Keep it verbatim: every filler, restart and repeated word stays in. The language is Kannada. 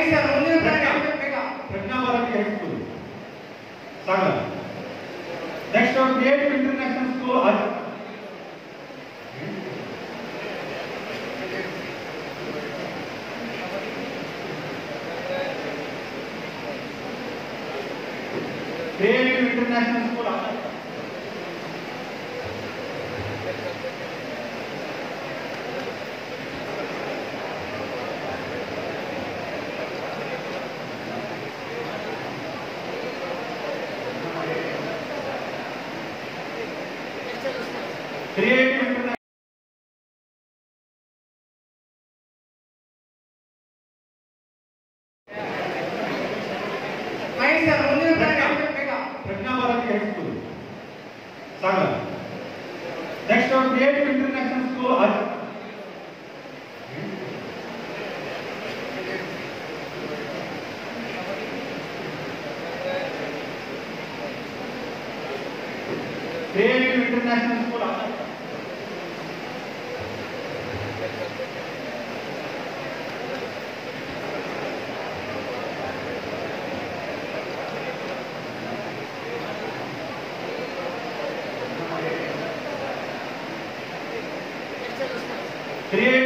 ಸರ್ ಮುಂದಿನ ಪ್ರಾಣಿ ಬೇಗ Prajna Bharati high school Sagar. Next creative international school creative international school creative international sir ಮುಂದಿನ ಪ್ರಾಣಿ ಬೇಗ Prajna Bharati high school Sagar. Next creative international school creative international school creative